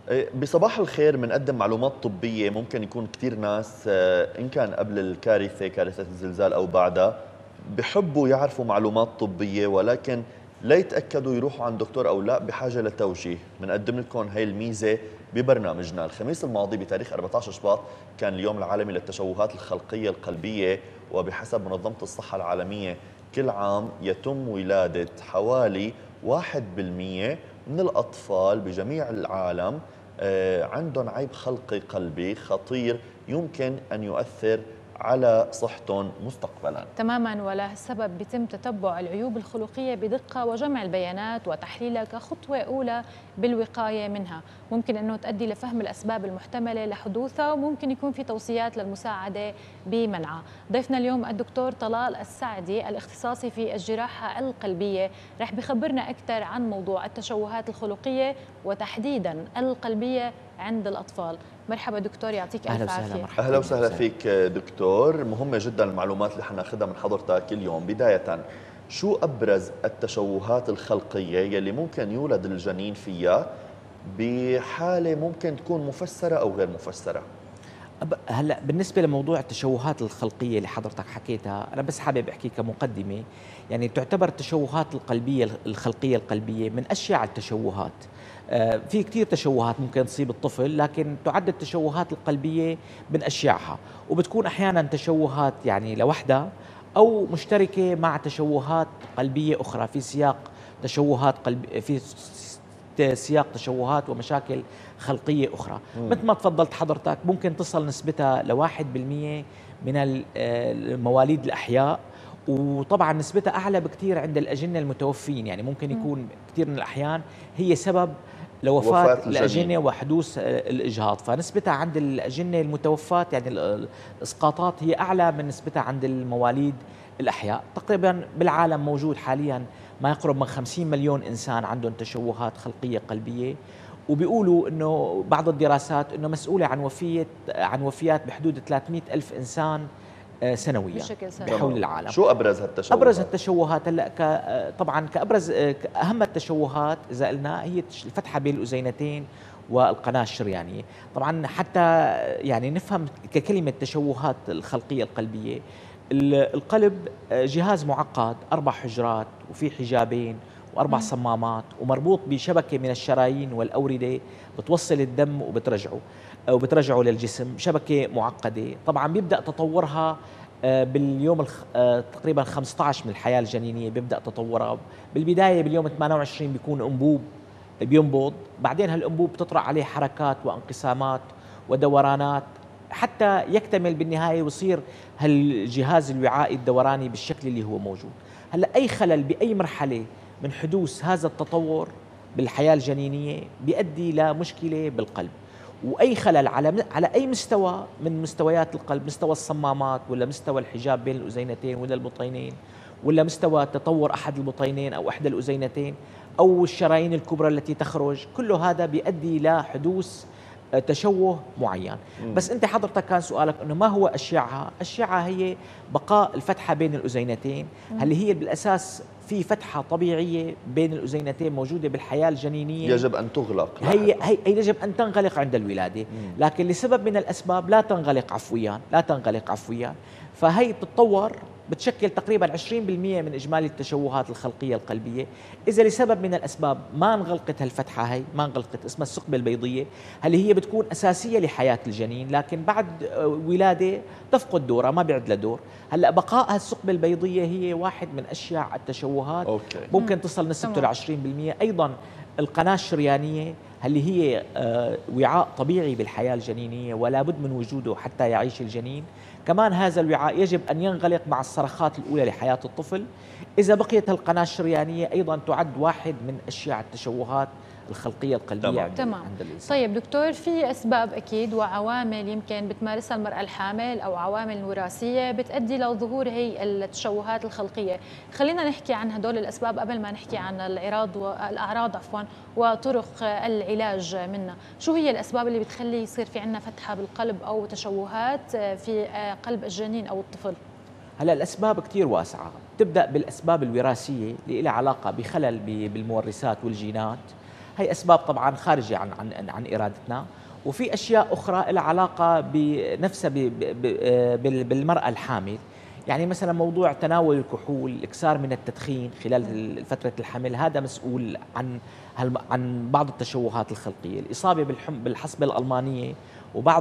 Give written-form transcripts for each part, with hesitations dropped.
بصباح الخير بنقدم معلومات طبية. ممكن يكون كثير ناس إن كان قبل الكارثة، كارثة الزلزال أو بعدها، بحبوا يعرفوا معلومات طبية، ولكن لا يتأكدوا يروحوا عند دكتور أو لا، بحاجة لتوجيه. بنقدم لكم هاي الميزة ببرنامجنا. الخميس الماضي بتاريخ 14 شباط كان اليوم العالمي للتشوهات الخلقية القلبية، وبحسب منظمة الصحة العالمية كل عام يتم ولادة حوالي 1% من الأطفال بجميع العالم عندهم عيب خلقي قلبي خطير يمكن أن يؤثر على صحتهم مستقبلا. تماما، ولهالسبب بيتم تتبع العيوب الخلقية بدقة وجمع البيانات وتحليلها كخطوة أولى بالوقاية منها. ممكن أنه تؤدي لفهم الأسباب المحتملة لحدوثها، وممكن يكون في توصيات للمساعدة بمنعها. ضيفنا اليوم الدكتور طلال السعدي، الاختصاصي في الجراحة القلبية، رح بخبرنا أكثر عن موضوع التشوهات الخلقية وتحديدا القلبية عند الأطفال. مرحبا دكتور، يعطيك ألف عافية. أهلا وسهلا فيك دكتور. مهمة جدا المعلومات اللي حناخدها من حضرتك اليوم. بداية، شو أبرز التشوهات الخلقية يلي ممكن يولد الجنين فيها بحالة ممكن تكون مفسرة أو غير مفسرة؟ هلا بالنسبه لموضوع التشوهات الخلقيه اللي حضرتك حكيتها، انا بس حابب احكي كمقدمه. يعني تعتبر التشوهات القلبيه الخلقيه القلبيه من اشيع التشوهات. في كثير تشوهات ممكن تصيب الطفل، لكن تعد التشوهات القلبيه من اشيعها، وبتكون احيانا تشوهات يعني لوحدها او مشتركه مع تشوهات قلبيه اخرى في سياق تشوهات في سياق تشوهات ومشاكل خلقية أخرى. مثل ما تفضلت حضرتك، ممكن تصل نسبتها ل1% من المواليد الأحياء، وطبعا نسبتها أعلى بكثير عند الأجنة المتوفين. يعني ممكن يكون كثير من الأحيان هي سبب لوفاة الأجنة وحدوث الإجهاض. فنسبتها عند الأجنة المتوفاة يعني الإسقاطات هي أعلى من نسبتها عند المواليد الأحياء. تقريبا بالعالم موجود حاليا ما يقرب من 50 مليون إنسان عندهم تشوهات خلقية قلبية، وبيقولوا انه بعض الدراسات انه مسؤوله عن وفيات بحدود 300 الف انسان سنويا بحول العالم. شو ابرز هالتشوهات؟ ابرز التشوهات هلا طبعا كابرز اهم التشوهات اذا قلنا هي الفتحه بين الاذينتين والقناه الشريانيه. طبعا حتى يعني نفهم ككلمه تشوهات الخلقيه القلبيه، القلب جهاز معقد، 4 حجرات وفي حجابين و4 صمامات، ومربوط بشبكة من الشرايين والأوردة بتوصل الدم وبترجعه للجسم. شبكة معقدة طبعا بيبدأ تطورها باليوم تقريبا 15 من الحياة الجنينية. بيبدأ تطورها بالبداية باليوم 28 بيكون أنبوب بينبض، بعدين هالأنبوب بتطرح عليه حركات وانقسامات ودورانات حتى يكتمل بالنهاية ويصير هالجهاز الوعائي الدوراني بالشكل اللي هو موجود. هلأ أي خلل بأي مرحلة من حدوث هذا التطور بالحياة الجنينية بيؤدي لمشكلة بالقلب. وأي خلل على أي مستوى من مستويات القلب، مستوى الصمامات ولا مستوى الحجاب بين الأذينتين ولا البطينين ولا مستوى تطور أحد البطينين أو إحدى الأذينتين أو الشرايين الكبرى التي تخرج، كل هذا بيؤدي لحدوث تشوه معين. بس أنت حضرتك كان سؤالك أنه ما هو أشياعها؟ أشياعها هي بقاء الفتحة بين الأذينتين. هل هي بالأساس في فتحة طبيعية بين الأذينتين موجودة بالحياة الجنينية يجب أن تغلق. هي يجب أن تنغلق عند الولادة، لكن لسبب من الأسباب لا تنغلق عفويا. فهي بتتطور بتشكل تقريبا 20% من إجمالي التشوهات الخلقية القلبية. إذا لسبب من الأسباب ما انغلقت هالفتحة، هي ما انغلقت، اسمها الثقبة البيضية، هي بتكون أساسية لحياة الجنين، لكن بعد ولادة تفقد دورها، ما بيعد لها دور. هلا بقاء هالثقبة البيضية هي واحد من أشياء التشوهات. ممكن تصل نسبته ل 20%. أيضا القناة الشريانية هي وعاء طبيعي بالحياة الجنينية ولا بد من وجوده حتى يعيش الجنين. كمان هذا الوعاء يجب أن ينغلق مع الصرخات الأولى لحياة الطفل. إذا بقيت القناة الشريانية أيضا تعد واحد من أشياء التشوهات الخلقية القلبية عند الإنسان. طيب دكتور، في أسباب أكيد وعوامل يمكن بتمارسها المرأة الحامل أو عوامل وراثية بتؤدي لظهور هي التشوهات الخلقية. خلينا نحكي عن هدول الأسباب قبل ما نحكي عن الأعراض وطرق العلاج منها. شو هي الأسباب اللي بتخلي يصير في عنا فتحة بالقلب أو تشوهات في قلب الجنين أو الطفل؟ هلا الأسباب كتير واسعة. تبدأ بالأسباب الوراثية اللي لها علاقة بخلل بالمورثات والجينات. هي اسباب طبعا خارجه عن ارادتنا. وفي اشياء اخرى لها علاقه بنفسها بالمراه الحامل. يعني مثلا موضوع تناول الكحول، الاكثار من التدخين خلال فتره الحمل، هذا مسؤول عن بعض التشوهات الخلقيه، الاصابه بالحصبه الالمانيه وبعض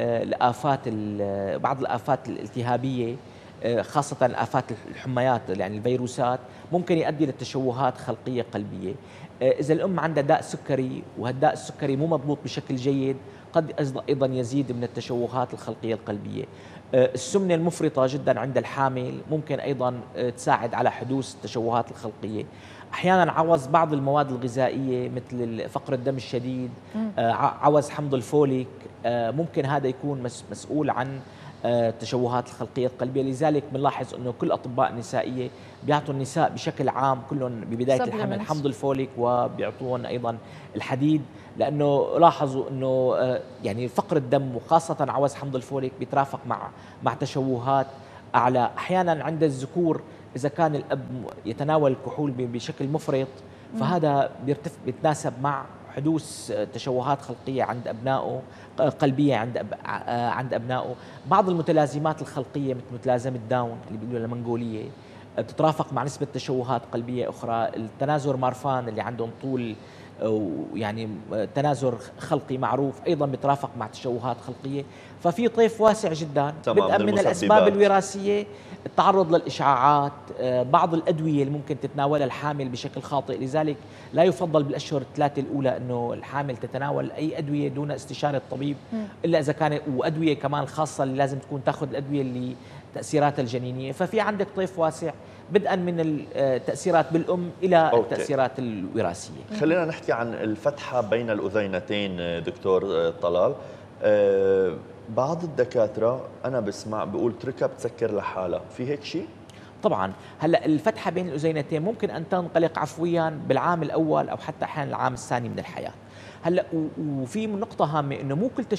الافات الالتهابيه، خاصة الآفات الحميات يعني الفيروسات، ممكن يؤدي لتشوهات خلقية قلبية. إذا الأم عندها داء سكري وهالداء السكري مو مضبوط بشكل جيد، قد أيضا يزيد من التشوهات الخلقية القلبية. السمنة المفرطة جدا عند الحامل ممكن أيضا تساعد على حدوث التشوهات الخلقية. أحيانا عوز بعض المواد الغذائية مثل فقر الدم الشديد، عوز حمض الفوليك، ممكن هذا يكون مسؤول عن التشوهات الخلقية القلبية. لذلك بنلاحظ أنه كل أطباء النسائية بيعطوا النساء بشكل عام كلهم ببداية الحمل حمض الفوليك، وبيعطوهم أيضا الحديد، لأنه لاحظوا أنه يعني فقر الدم وخاصة عوز حمض الفوليك بيترافق مع تشوهات أعلى. أحيانا عند الذكور إذا كان الأب يتناول الكحول بشكل مفرط، فهذا بيتناسب مع حدوث تشوهات خلقية عند أبنائه، قلبية عند أبنائه. بعض المتلازمات الخلقية مثل متلازمة داون اللي بيقولوا لها منغولية بتترافق مع نسبة تشوهات قلبية أخرى. التنازر مارفان اللي عندهم طول يعني تنازر خلقي معروف أيضا بيترافق مع تشوهات خلقية. ففي طيف واسع جدا، بدءا من الأسباب الوراثية، التعرض للإشعاعات، بعض الأدوية اللي ممكن تتناولها الحامل بشكل خاطئ. لذلك لا يفضل بالأشهر الثلاثة الأولى أنه الحامل تتناول أي أدوية دون استشارة الطبيب، إلا إذا كانت، وأدوية كمان خاصة اللي لازم تكون تأخذ الأدوية اللي تأثيراتها الجنينية. ففي عندك طيف واسع بدءا من التأثيرات بالأم إلى التأثيرات الوراثية. خلينا نحكي عن الفتحة بين الأذينتين دكتور طلال. بعض الدكاترة أنا بسمع بقول تركها بتسكر لحالها، في هيك شيء؟ طبعا هلا الفتحة بين الأذينتين ممكن أن تنغلق عفويا بالعام الأول أو حتى أحيانا العام الثاني من الحياة. هلا وفي نقطة هامة إنه مو كل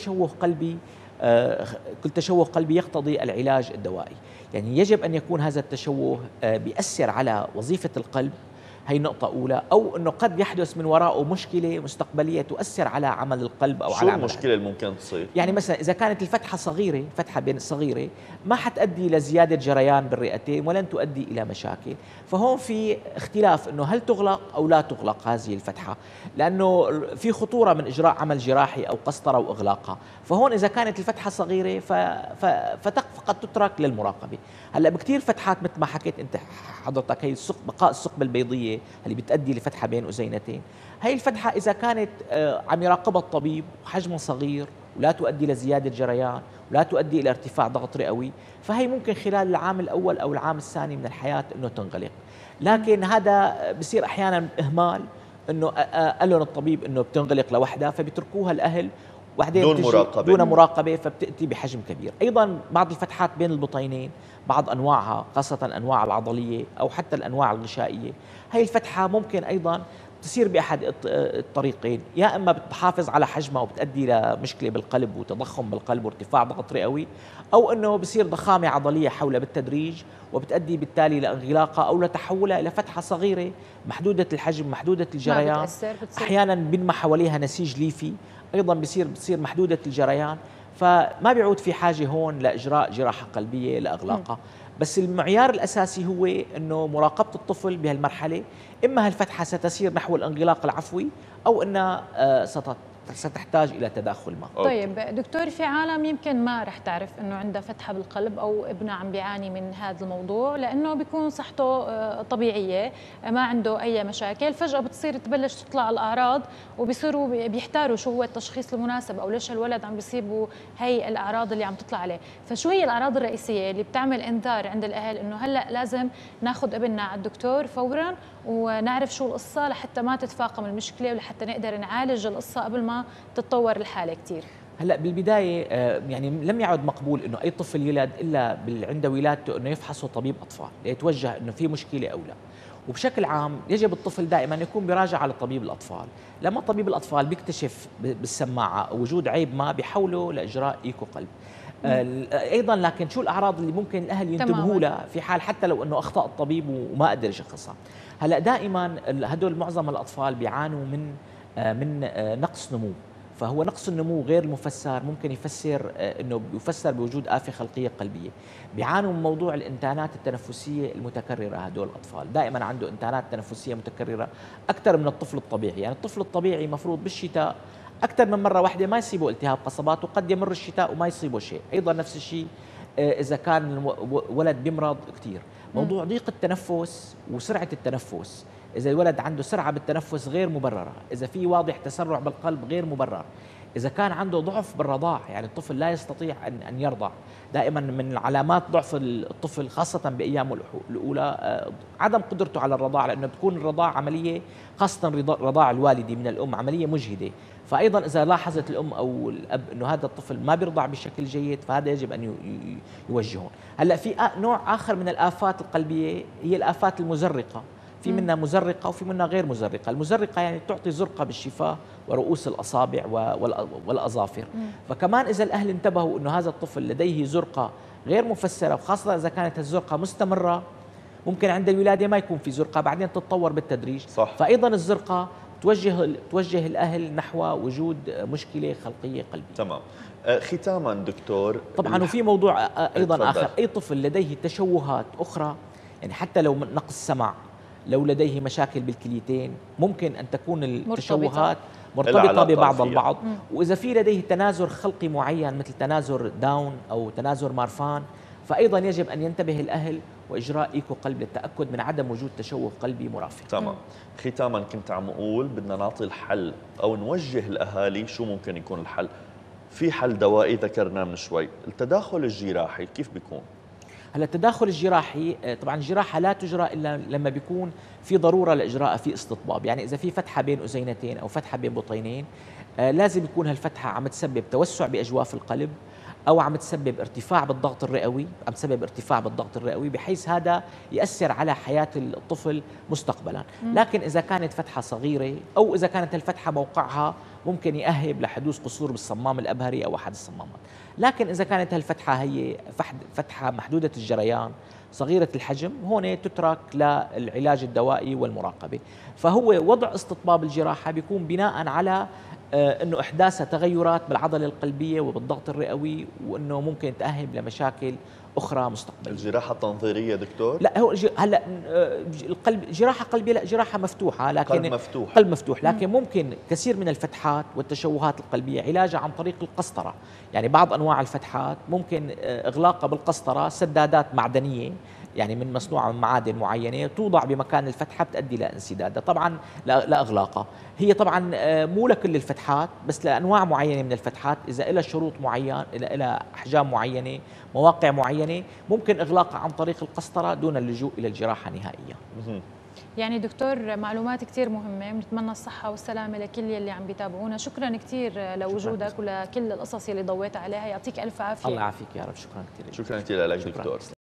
تشوه قلبي يقتضي العلاج الدوائي. يعني يجب أن يكون هذا التشوه بيأثر على وظيفة القلب، هي نقطة أولى، أو أنه قد يحدث من وراءه مشكلة مستقبلية تؤثر على عمل القلب أو على عمل المشكلة اللي ممكن تصير؟ يعني مثلا إذا كانت الفتحة صغيرة، فتحة بين صغيرة، ما حتؤدي لزيادة جريان بالرئتين ولن تؤدي إلى مشاكل. فهون في اختلاف أنه هل تغلق أو لا تغلق هذه الفتحة، لأنه في خطورة من إجراء عمل جراحي أو قسطرة وإغلاقها. فهون إذا كانت الفتحة صغيرة فقد تترك للمراقبة. هلا بكثير فتحات مثل ما حكيت أنت حضرتك، هي بقاء الثقب البيضية اللي بتؤدي لفتحة بين أذينتين. هي الفتحة إذا كانت عم يراقبها الطبيب وحجمها صغير ولا تؤدي لزيادة جريان ولا تؤدي إلى ارتفاع ضغط رئوي، فهي ممكن خلال العام الأول أو العام الثاني من الحياة أنه تنغلق. لكن هذا بصير أحيانا إهمال، أنه قال لهم الطبيب أنه بتنغلق لوحدها فبيتركوها الأهل وبعدين دون مراقبة فبتأتي بحجم كبير. أيضا بعض الفتحات بين البطينين، بعض أنواعها خاصة الأنواع العضلية أو حتى الأنواع الغشائية، هي الفتحة ممكن أيضا تصير بأحد الطريقين، يا إما بتحافظ على حجمها وبتؤدي لمشكلة بالقلب وتضخم بالقلب وارتفاع ضغط رئوي، أو أنه بصير ضخامة عضلية حولها بالتدريج وبتؤدي بالتالي لانغلاقها أو لتحولها إلى فتحة صغيرة محدودة الحجم محدودة الجريان. أحيانا بينما حواليها نسيج ليفي أيضا بصير محدودة الجريان، فما بيعود في حاجة هون لإجراء جراحة قلبية لإغلاقها. بس المعيار الأساسي هو أنه مراقبة الطفل بهالمرحلة، إما هالفتحة ستسير نحو الانغلاق العفوي أو أنها ستحتاج إلى تداخل ما. طيب دكتور، في عالم يمكن ما رح تعرف أنه عندها فتحة بالقلب أو ابنها عم بيعاني من هذا الموضوع، لأنه بيكون صحته طبيعية ما عنده أي مشاكل، فجأة بتصير تبلش تطلع الأعراض وبيصيروا بيحتاروا شو هو التشخيص المناسب أو ليش الولد عم بيصيبه هي الأعراض اللي عم تطلع عليه. فشو هي الأعراض الرئيسية اللي بتعمل إنذار عند الأهل أنه هلأ لازم ناخذ ابننا على الدكتور فورا ونعرف شو القصة لحتى ما تتفاقم المشكلة ولحتى نقدر نعالج القصة قبل ما تتطور الحالة كتير؟ هلا بالبداية يعني لم يعد مقبول انه اي طفل يولد الا عند ولادته انه يفحصه طبيب اطفال ليتوجه انه في مشكلة او لا. وبشكل عام يجب الطفل دائما يكون براجع على طبيب الاطفال، لما طبيب الاطفال بيكتشف بالسماعة وجود عيب ما بيحوله لاجراء ايكو قلب. ايضا لكن شو الاعراض اللي ممكن الاهل ينتبهوا لها في حال حتى لو انه اخطا الطبيب وما قدر يشخصها؟ هلا دائما هدول معظم الاطفال بيعانوا من من نقص نمو. فهو نقص النمو غير المفسر ممكن يفسر انه يفسر بوجود آفة خلقية قلبية. بيعانوا من موضوع الانتانات التنفسية المتكررة. هدول الأطفال دائما عنده انتانات تنفسية متكررة أكثر من الطفل الطبيعي. يعني الطفل الطبيعي مفروض بالشتاء أكثر من مرة واحدة ما يصيبه التهاب قصبات، وقد يمر الشتاء وما يصيبه شيء. أيضا نفس الشيء إذا كان ولد بيمرض كثير. موضوع ضيق التنفس وسرعة التنفس، إذا الولد عنده سرعة بالتنفس غير مبررة، إذا في واضح تسرع بالقلب غير مبرر، إذا كان عنده ضعف بالرضاع، يعني الطفل لا يستطيع أن يرضع. دائما من علامات ضعف الطفل خاصة بأيامه الأولى عدم قدرته على الرضاعة، لأنه بتكون الرضاعة عملية، خاصة رضاع الوالدة من الأم عملية مجهدة. فأيضا إذا لاحظت الأم أو الأب أنه هذا الطفل ما بيرضع بشكل جيد، فهذا يجب أن يوجهون. هلأ في نوع آخر من الآفات القلبية هي الآفات المزرقة. في منها مزرقة وفي منها غير مزرقة. المزرقة يعني تعطي زرقة بالشفاه ورؤوس الأصابع والأظافر. فكمان إذا الأهل انتبهوا أنه هذا الطفل لديه زرقة غير مفسرة، وخاصة إذا كانت الزرقة مستمرة، ممكن عند الولادة ما يكون في زرقة، بعدين تتطور بالتدريج. صح. فأيضا الزرقة توجه الأهل نحو وجود مشكلة خلقية قلبية. تمام. ختاما دكتور، طبعا وفي موضوع أيضا اتفضل. آخر، أي طفل لديه تشوهات أخرى، يعني حتى لو من نقص سمع، لو لديه مشاكل بالكليتين، ممكن أن تكون التشوهات مرتبطة ببعض البعض. وإذا في لديه تنازل خلقي معين مثل تنازل داون أو تنازل مارفان، فأيضا يجب أن ينتبه الأهل وإجراء إيكو قلب للتأكد من عدم وجود تشوه قلبي مرافق. تمام. ختاما كنت عم أقول بدنا نعطي الحل أو نوجه الأهالي شو ممكن يكون الحل. في حل دوائي ذكرناه من شوي، التداخل الجراحي كيف بيكون؟ هلا التداخل الجراحي طبعا الجراحة لا تجرى إلا لما بيكون في ضرورة لإجراء في استطباب. يعني إذا في فتحة بين أذينتين أو فتحة بين بطينين، لازم يكون هالفتحة عم تسبب توسع بأجواف القلب، أو عم تسبب ارتفاع بالضغط الرئوي، عم تسبب ارتفاع بالضغط الرئوي بحيث هذا يأثر على حياة الطفل مستقبلا. لكن إذا كانت فتحة صغيرة أو إذا كانت الفتحة موقعها ممكن يأهب لحدوث قصور بالصمام الأبهري أو أحد الصمامات. لكن إذا كانت هالفتحة هي فتحة محدودة الجريان صغيرة الحجم، هون تترك للعلاج الدوائي والمراقبة. فهو وضع استطباب الجراحة بيكون بناء على انه احداث تغيرات بالعضله القلبيه وبالضغط الرئوي، وانه ممكن تؤهب لمشاكل اخرى مستقبليه. الجراحه التنظيريه دكتور؟ لا، هو هلا القلب جراحه قلبيه، لا جراحه مفتوحه، لكن قلب مفتوح، لكن ممكن كثير من الفتحات والتشوهات القلبيه علاجها عن طريق القسطره. يعني بعض انواع الفتحات ممكن اغلاقها بالقسطره، سدادات معدنيه يعني من مصنوعة من معادن معينة توضع بمكان الفتحة بتؤدي لانسدادها، طبعا لا إغلاقها. هي طبعا مو لكل الفتحات، بس لأنواع معينة من الفتحات إذا لها شروط معينة، لها أحجام معينة، مواقع معينة، ممكن إغلاقها عن طريق القسطرة دون اللجوء إلى الجراحة نهائيا. يعني دكتور معلومات كثير مهمة، بنتمنى الصحة والسلامة لكل يلي عم بيتابعونا. شكرا كثير لوجودك ولكل القصص اللي ضويت عليها، يعطيك ألف عافية. الله يعافيك يا رب. شكرا كثير. شكرا كثير لك دكتور.